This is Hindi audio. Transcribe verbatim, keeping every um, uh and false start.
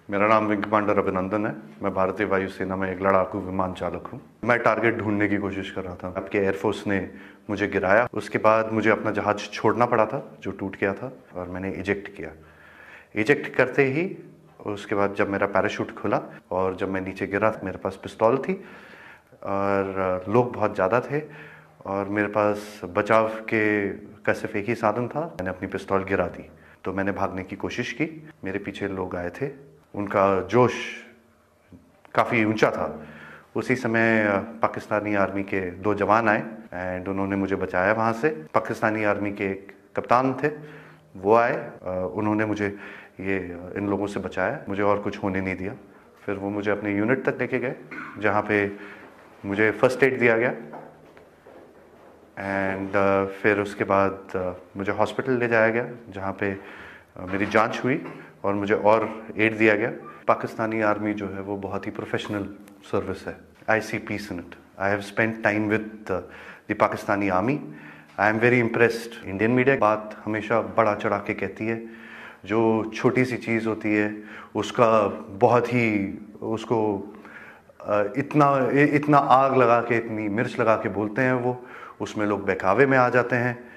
मेरा नाम विंग कमांडर अभिनंदन है। मैं भारतीय वायुसेना में एक लड़ाकू विमान चालक हूँ। मैं टारगेट ढूंढने की कोशिश कर रहा था। आपके एयरफोर्स ने मुझे गिराया। उसके बाद मुझे अपना जहाज छोड़ना पड़ा था जो टूट गया था, और मैंने इजेक्ट किया। इजेक्ट करते ही उसके बाद जब मेरा पैराशूट खुला और जब मैं नीचे गिरा, मेरे पास पिस्तौल थी और लोग बहुत ज़्यादा थे और मेरे पास बचाव के का सिर्फ एक ही साधन था। मैंने अपनी पिस्तौल गिरा दी तो मैंने भागने की कोशिश की। मेरे पीछे लोग आए थे, उनका जोश काफ़ी ऊंचा था। उसी समय पाकिस्तानी आर्मी के दो जवान आए एंड उन्होंने मुझे बचाया वहाँ से। पाकिस्तानी आर्मी के एक कप्तान थे, वो आए, उन्होंने मुझे ये इन लोगों से बचाया, मुझे और कुछ होने नहीं दिया। फिर वो मुझे अपने यूनिट तक लेके गए जहाँ पे मुझे फर्स्ट एड दिया गया एंड uh, फिर उसके बाद uh, मुझे हॉस्पिटल ले जाया गया जहाँ पे uh, मेरी जांच हुई और मुझे और एड दिया गया। पाकिस्तानी आर्मी जो है वो बहुत ही प्रोफेशनल सर्विस है। I see peace in it. I have spent time with the Pakistani army. I am very impressed. Indian media बात हमेशा बड़ा चढ़ा के कहती है, जो छोटी सी चीज़ होती है उसका बहुत ही उसको इतना इतना आग लगा के, इतनी मिर्च लगा के बोलते हैं वो, उसमें लोग बहकावे में आ जाते हैं।